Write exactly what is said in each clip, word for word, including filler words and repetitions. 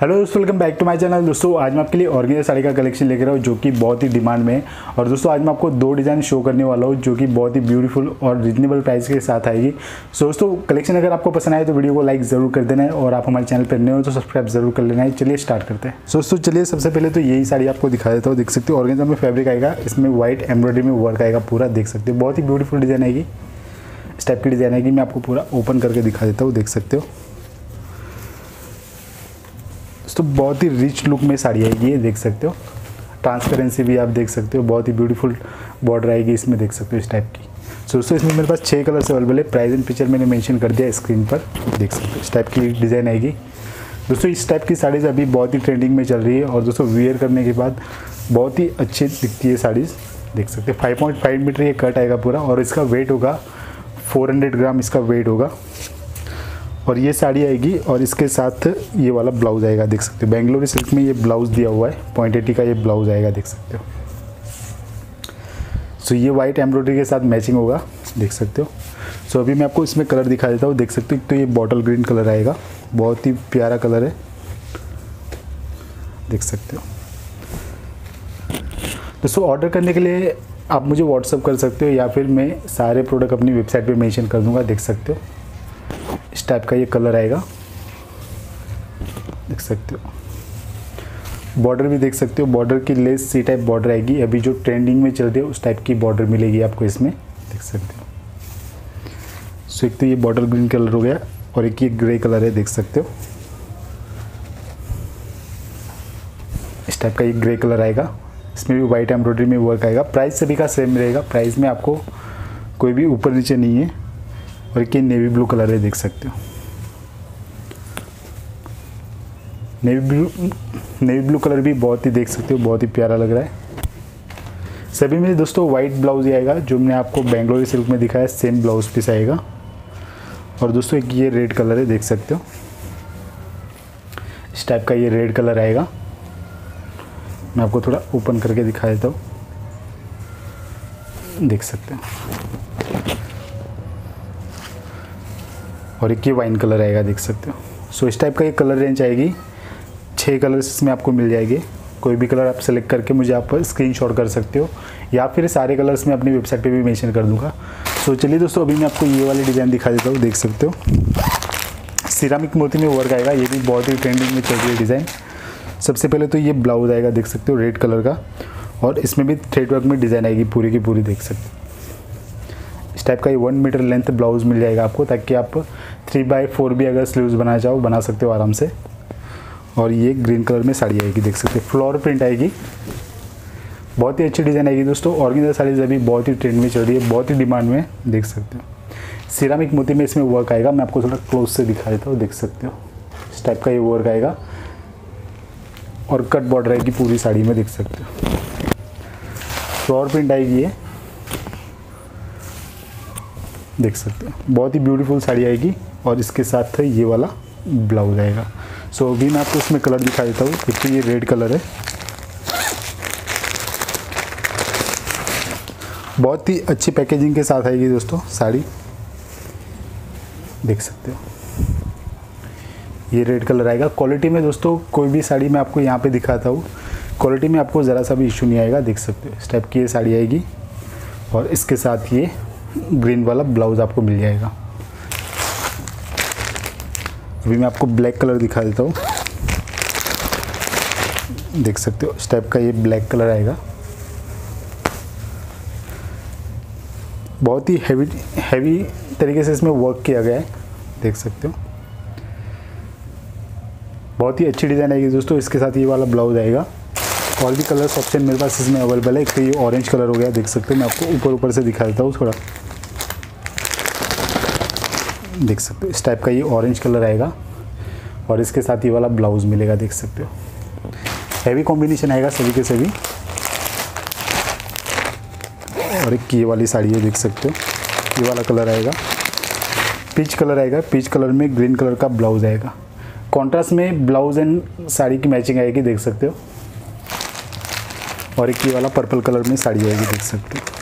Hello दोस्तों, welcome back to my channel. दोस्तों आज मैं आपके लिए ऑर्गेन्जा साड़ी का कलेक्शन लेकर आया हूँ जो कि बहुत ही डिमांड में है। और दोस्तों आज मैं आपको दो डिज़ाइन शो करने वाला हूँ जो कि बहुत ही ब्यूटीफुल और रिजनेबल प्राइस के साथ आएगी। सो दोस्तों कलेक्शन अगर आपको पसंद आए तो वीडियो को लाइक ज़रूर कर देना है और आप हमारे चैनल पर नए हो तो सब्सक्राइब जरूर कर लेना है। चलिए स्टार्ट करते हैं। सो दोस्तों चलिए सबसे पहले तो यही साड़ी आपको दिखा देता हूँ। देख सकते हो ऑर्गेन्जा में फैब्रिक आएगा, इसमें व्हाइट एम्ब्रॉयडरी में वर्क आएगा पूरा। देख सकते हो बहुत ही ब्यूटीफुल डिज़ाइन आएगी, इस टाइप की डिज़ाइन आएगी। मैं आपको पूरा ओपन करके दिखा देता हूँ। देख सकते हो तो बहुत ही रिच लुक में साड़ी आएगी ये। देख सकते हो ट्रांसपेरेंसी भी आप देख सकते हो, बहुत ही ब्यूटीफुल बॉर्डर आएगी इसमें। देख सकते हो इस टाइप की। सो दोस्तों इसमें मेरे पास छः कलर्स अवेलेबल है। प्राइस एंड पिक्चर मैंने मेंशन कर दिया स्क्रीन पर। देख सकते हो इस टाइप की डिज़ाइन आएगी। दोस्तों इस टाइप की साड़ीज़ अभी बहुत ही ट्रेंडिंग में चल रही है और दोस्तों वियर करने के बाद बहुत ही अच्छी दिखती है साड़ीज़। देख सकते हैं फाइव पॉइंट फाइव मीटर ये कट आएगा पूरा और इसका वेट होगा फोर हंड्रेड ग्राम इसका वेट होगा। और ये साड़ी आएगी और इसके साथ ये वाला ब्लाउज आएगा। देख सकते हो बेंगलोरी सिल्क में ये ब्लाउज दिया हुआ है, पॉइंट एटी का ये ब्लाउज आएगा। देख सकते हो सो ये वाइट एम्ब्रॉयडरी के साथ मैचिंग होगा। देख सकते हो। सो अभी मैं आपको इसमें कलर दिखा देता हूँ। देख सकते हो तो ये बॉटल ग्रीन कलर आएगा, बहुत ही प्यारा कलर है। देख सकते हो। दोस्तों ऑर्डर करने के लिए आप मुझे व्हाट्सअप कर सकते हो या फिर मैं सारे प्रोडक्ट अपनी वेबसाइट पे मेंशन कर दूंगा। देख सकते हो इस टाइप का ये कलर आएगा। देख सकते हो बॉर्डर भी देख सकते हो, बॉर्डर की लेस सी टाइप बॉर्डर आएगी। अभी जो ट्रेंडिंग में चल रही है उस टाइप की बॉर्डर मिलेगी आपको इसमें। देख सकते हो। सो एक तो ये बॉर्डर ग्रीन कलर हो गया और एक ये ग्रे कलर है। देख सकते हो इस टाइप का ये ग्रे कलर आएगा। इसमें भी वाइट एम्ब्रॉयडरी में वर्क आएगा। प्राइस सभी का सेम रहेगा, प्राइस में आपको कोई भी ऊपर नीचे नहीं है। और एक नेवी ब्लू कलर है। देख सकते हो navy blue navy blue colour भी बहुत ही देख सकते हो बहुत ही प्यारा लग रहा है। सभी में दोस्तों वाइट ब्लाउज ही आएगा जो मैंने आपको बेंगलोरी सिल्क में दिखाया, सेम ब्लाउज पीस आएगा। और दोस्तों एक ये रेड कलर है। देख सकते हो इस टाइप का ये रेड कलर आएगा। मैं आपको थोड़ा ओपन करके दिखा देता हूँ। देख सकते हो। और एक ये वाइन कलर आएगा। देख सकते हो। सो इस टाइप का ये कलर रेंज आएगी। छः कलर्स इसमें आपको मिल जाएंगे। कोई भी कलर आप सेलेक्ट करके मुझे आप स्क्रीनशॉट कर सकते हो या फिर सारे कलर्स मैं अपनी वेबसाइट पे भी मेंशन कर दूंगा। सो चलिए दोस्तों अभी मैं आपको ये वाली डिज़ाइन दिखा देता हूँ। देख सकते हो सिरामिक मोती में वर्क आएगा। ये भी बहुत ही ट्रेंडिंग में चल रही है डिज़ाइन। सबसे पहले तो ये ब्लाउज आएगा। देख सकते हो रेड कलर का और इसमें भी थ्रेड वर्क में डिज़ाइन आएगी पूरी की पूरी। देख सकते हो इस टाइप का ये वन मीटर लेंथ ब्लाउज मिल जाएगा आपको, ताकि आप थ्री बाई फोर भी अगर स्लीव्स बनाना चाहो बना सकते हो आराम से। और ये ग्रीन कलर में साड़ी आएगी। देख सकते हो फ्लोर प्रिंट आएगी, बहुत ही अच्छी डिज़ाइन आएगी। दोस्तों ऑर्गेन्जा साड़ीज अभी बहुत ही ट्रेंड में चल रही है, बहुत ही डिमांड में। देख सकते हो सिरामिक मोती में इसमें वर्क आएगा। मैं आपको थोड़ा क्लोज से दिखा देता हूँ। देख सकते हो इस टाइप का ये वर्क आएगा और कट बॉर्डर आएगी पूरी साड़ी में। देख सकते हो फ्लोर प्रिंट आएगी ये। देख सकते हो बहुत ही ब्यूटीफुल साड़ी आएगी और इसके साथ ये वाला ब्लाउज आएगा। सो अभी मैं आपको इसमें कलर दिखा देता हूँ। एक तो ये रेड कलर है, बहुत ही अच्छी पैकेजिंग के साथ आएगी दोस्तों साड़ी। देख सकते हो ये रेड कलर आएगा। क्वालिटी में दोस्तों कोई भी साड़ी मैं आपको यहाँ पे दिखाता हूँ, क्वालिटी में आपको ज़रा सा भी इशू नहीं आएगा। देख सकते हो इस टाइप की ये साड़ी आएगी और इसके साथ ये ग्रीन वाला ब्लाउज आपको मिल जाएगा। अभी मैं आपको ब्लैक कलर दिखा देता हूँ। देख सकते हो इस टाइप का ये ब्लैक कलर आएगा। बहुत ही हैवी हैवी तरीके से इसमें वर्क किया गया है। देख सकते हो बहुत ही अच्छी डिज़ाइन आएगी दोस्तों। इसके साथ ये वाला ब्लाउज आएगा। और भी कलर्स ऑप्शन मेरे पास इसमें अवेलेबल है। एक तो ये ऑरेंज कलर हो गया। देख सकते हो मैं आपको ऊपर ऊपर से दिखा देता हूँ थोड़ा। देख सकते हो इस टाइप का ये ऑरेंज कलर आएगा और इसके साथ ये वाला ब्लाउज मिलेगा। देख सकते हो हैवी कॉम्बिनेशन आएगा सभी के सभी। और एक ये वाली साड़ी है। देख सकते हो ये वाला कलर आएगा, पीच कलर आएगा। पीच कलर में ग्रीन कलर का ब्लाउज आएगा। कॉन्ट्रास्ट में ब्लाउज एंड साड़ी की मैचिंग आएगी। देख सकते हो और एक ये वाला पर्पल कलर में साड़ी आएगी। देख सकते हो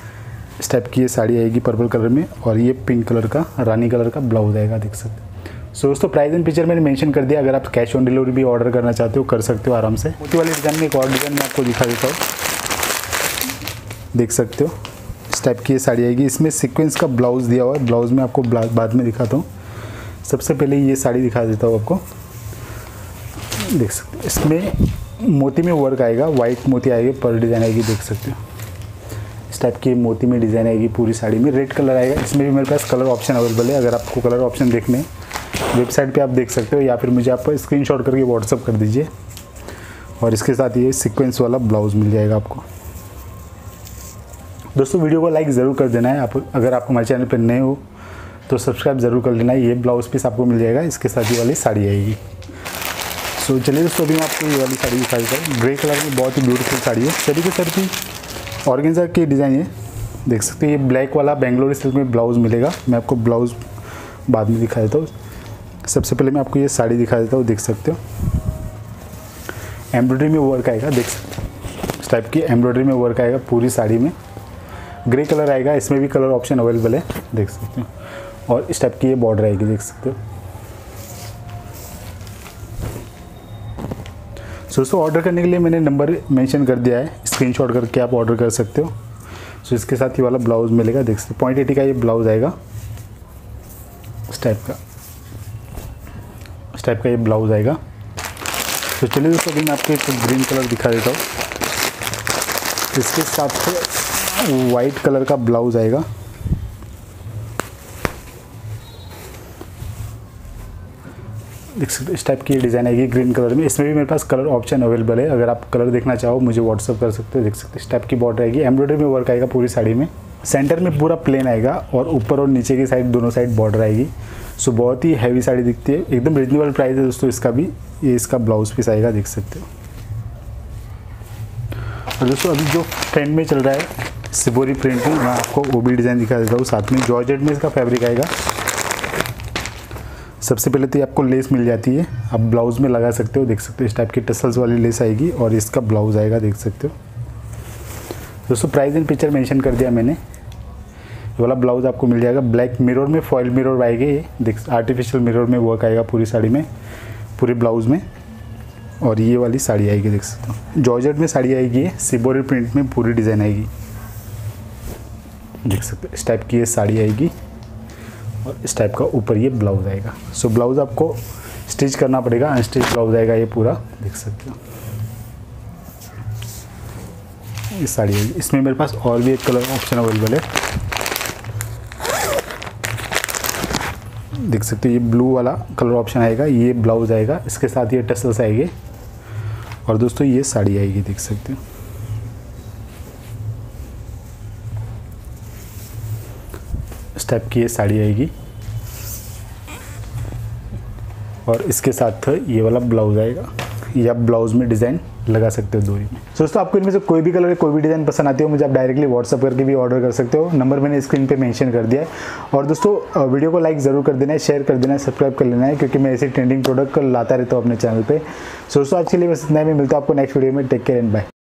इस टाइप की ये साड़ी आएगी पर्पल कलर में और ये पिंक कलर का रानी कलर का ब्लाउज आएगा। देख सकते हैं। सो दोस्तों प्राइस एंड पिक्चर मैंने मेंशन कर दिया। अगर आप कैश ऑन डिलीवरी भी ऑर्डर करना चाहते हो कर सकते हो आराम से। मोती वाले डिज़ाइन में एक और डिज़ाइन मैं आपको दिखा देता हूँ, देख सकते हो इस टाइप की ये साड़ी आएगी। इसमें सीक्वेंस का ब्लाउज़ दिया हुआ है, ब्लाउज़ में आपको बाद में दिखाता हूँ। सबसे पहले ये साड़ी दिखा देता हूँ आपको, देख सकते हो इसमें मोती में वर्क आएगा, वाइट मोती आएगी, पर डिज़ाइन आएगी, देख सकते हो इस टाइप की मोती में डिज़ाइन आएगी पूरी साड़ी में। रेड कलर आएगा, इसमें भी मेरे पास कलर ऑप्शन अवेलेबल है। अगर आपको कलर ऑप्शन देखने वेबसाइट पे आप देख सकते हो, या फिर मुझे आप स्क्रीनशॉट करके व्हाट्सअप कर दीजिए। और इसके साथ ये सीक्वेंस वाला ब्लाउज़ मिल जाएगा आपको। दोस्तों वीडियो को लाइक ज़रूर कर देना है। आप अगर आप हमारे चैनल पर नए हो तो सब्सक्राइब ज़रूर कर लेना है। ये ब्लाउज़ पीस आपको मिल जाएगा, इसके साथ ये वाली साड़ी आएगी। सो चलिए दोस्तों अभी मैं आपको ये वाली साड़ी दिखा देता हूँ। ग्रे कलर में बहुत ही ब्यूटीफुल साड़ी है, सभी के सर की ऑर्गेन्जा की डिज़ाइन है, देख सकते हैं। ये ब्लैक वाला बेंगलोर सिल्क में ब्लाउज़ मिलेगा। मैं आपको ब्लाउज़ बाद में दिखा देता हूँ। सबसे पहले मैं आपको ये साड़ी दिखा देता हूँ, देख सकते हो एम्ब्रॉयडरी में वर्क आएगा, देख सकते हो इस टाइप की एम्ब्रॉयडरी में वर्क आएगा पूरी साड़ी में। ग्रे कलर आएगा, इसमें भी कलर ऑप्शन अवेलेबल है, देख सकते हो। और इस टाइप की ये बॉर्डर आएगी, देख सकते हो। सो दोस्तों ऑर्डर करने के लिए मैंने नंबर मेंशन कर दिया है, स्क्रीनशॉट करके आप ऑर्डर कर सकते हो। सो इसके साथ ये वाला ब्लाउज़ मिलेगा, देख सकते हो पॉइंट एटी का ये ब्लाउज़ आएगा, इस टाइप का इस टाइप का ये ब्लाउज़ आएगा। तो चलिए दोस्तों अभी मैं आपको एक ग्रीन कलर दिखा देता हूँ। इसके साथ वाइट कलर का ब्लाउज़ आएगा, देख सकते इस टाइप की डिज़ाइन आएगी ग्रीन कलर में। इसमें भी मेरे पास कलर ऑप्शन अवेलेबल है, अगर आप कलर देखना चाहो मुझे व्हाट्सअप कर सकते हो। देख सकते इस टाइप की बॉर्डर आएगी, एम्ब्रॉयडरी में वर्क आएगा पूरी साड़ी में। सेंटर में पूरा प्लेन आएगा और ऊपर और नीचे की साइड दोनों साइड बॉर्डर आएगी। सो बहुत ही हैवी साड़ी दिखती है, एकदम रिजनेबल प्राइस है दोस्तों इसका भी। ये इसका ब्लाउज पीस आएगा, देख सकते हो। और दोस्तों अभी जो ट्रेंड में चल रहा है सिबोरी प्रिंट में, मैं आपको वो भी डिज़ाइन दिखा देता हूँ। साथ में जॉर्जेट में इसका फैब्रिक आएगा। सबसे पहले तो ये आपको लेस मिल जाती है, आप ब्लाउज़ में लगा सकते हो, देख सकते हो इस टाइप की टसल्स वाली लेस आएगी और इसका ब्लाउज़ आएगा, देख सकते हो। दोस्तों प्राइस एंड पिक्चर मेंशन कर दिया मैंने। ये वाला ब्लाउज़ आपको मिल जाएगा ब्लैक मिरर में, फॉइल मिरर आएगी, ये देख आर्टिफिशियल मिरर में वर्क आएगा पूरी साड़ी में, पूरे ब्लाउज़ में। और ये वाली साड़ी आएगी, देख सकते हो जॉर्जेट में साड़ी आएगी, ये सिबोरी प्रिंट में पूरी डिज़ाइन आएगी, देख सकते हो इस टाइप की ये साड़ी आएगी। और इस टाइप का ऊपर ये ब्लाउज़ आएगा। सो ब्लाउज़ आपको स्टिच करना पड़ेगा, अनस्टिच ब्लाउज़ आएगा ये पूरा, देख सकते हो ये साड़ी आएगी। इसमें मेरे पास और भी एक कलर ऑप्शन अवेलेबल है, देख सकते हो ये ब्लू वाला कलर ऑप्शन आएगा, ये ब्लाउज़ आएगा, इसके साथ ये टसल्स आएंगे। और दोस्तों ये साड़ी आएगी, देख सकते हो इस टाइप की ये साड़ी आएगी। और इसके साथ ये वाला ब्लाउज़ आएगा, या ब्लाउज़ में डिज़ाइन लगा सकते हो दोरी में। so, दोस्तों आपको इनमें से कोई भी कलर कोई भी डिज़ाइन पसंद आती हो मुझे आप डायरेक्टली व्हाट्सअप करके भी ऑर्डर कर सकते हो। नंबर मैंने स्क्रीन पे मेंशन कर दिया है। और दोस्तों वीडियो को लाइक ज़रूर कर देना है, शेयर कर देना है, सब्सक्राइब कर लेना है, क्योंकि मैं ऐसे ट्रेंडिंग प्रोडक्ट लाता रहता हूँ अपने चैनल पर। so, दोस्तों आज के लिए बस इतना ही, मैं मिलता हूँ आपको नेक्स्ट वीडियो में। Take care and bye.